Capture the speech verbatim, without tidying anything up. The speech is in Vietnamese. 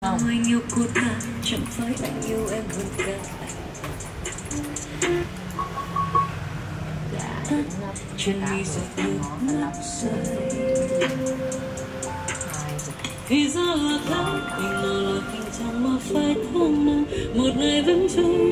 Anh yêu cô ta chẳng phải anh yêu em hơn cả. Chân mi giọt nước mắt rơi. Thì ra là thế, anh mơ là anh trong mơ phải thương nắng. Một ngày vẫn trôi